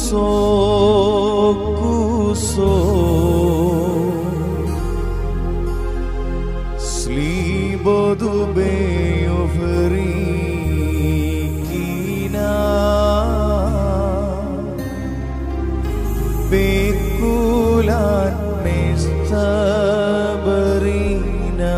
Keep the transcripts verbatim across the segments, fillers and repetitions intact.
kuso slibodu be overikina bekulan nestaberina.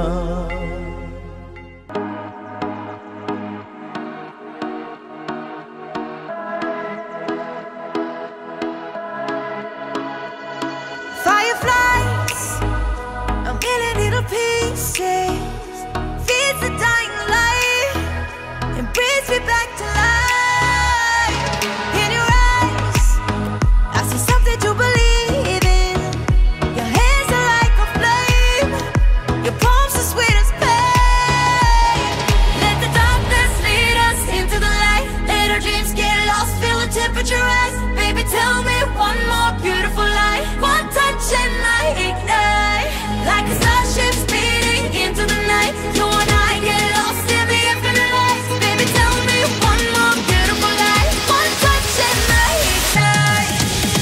Fireflies, a million little pieces, feeds the dying light and brings me back to life. In your eyes, I see something to believe in. Your hands are like a flame, your palms are sweet as pain. Let the darkness lead us into the light. Let our dreams get lost, feel the temperature rise. Baby, tell me one more beautiful lie. One touch and I ignite, like a starship speeding into the night. You and I get lost in the infinite light. Baby, tell me one more beautiful lie. One touch and I ignite.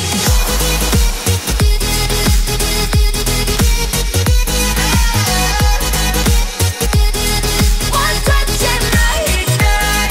One touch and I ignite.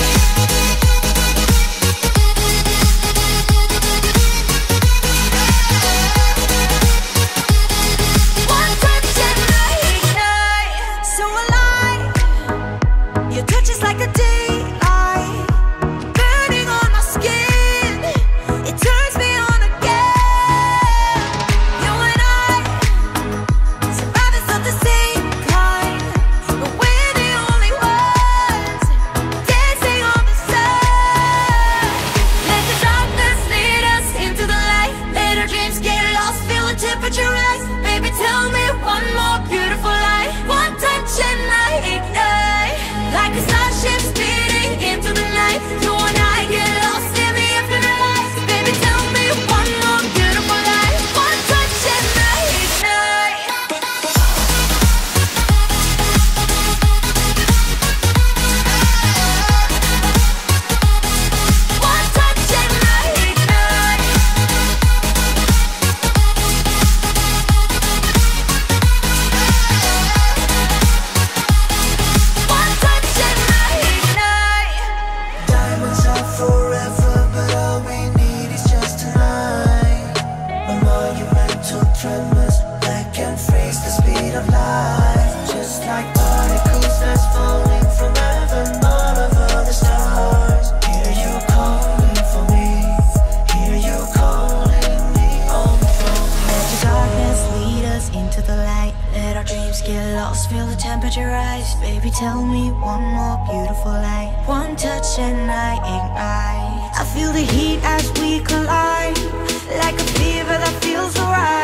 One touch and I ignite. So alive, your touch is like a daylight, burning on my skin. It turns me on again. You and I, survivors of the same kind, but we're the only ones dancing on the sun. Let the darkness lead us into the light. Let our dreams get lost, feel the temperature rise. Baby, tell me one more beautiful lie. One touch and I ignite, like a starship speeding into the night. You and I get lost in the infinite light. Baby, tell me one more beautiful lie. One touch and I ignite. One touch and I ignite. One touch and I ignite. Diamonds are forever, but all we need is just tonight. A monumental tremors that can freeze the speed of light. Just like particles that's falling from heaven, all over the stars. Hear you calling for me, hear you calling me on the phone. Let the darkness lead us into the light. Let our dreams get lost, feel the temperature rise. Baby, tell me one more beautiful lie. One touch and I ignite. I feel the heat as we collide, like a fever that feels alright.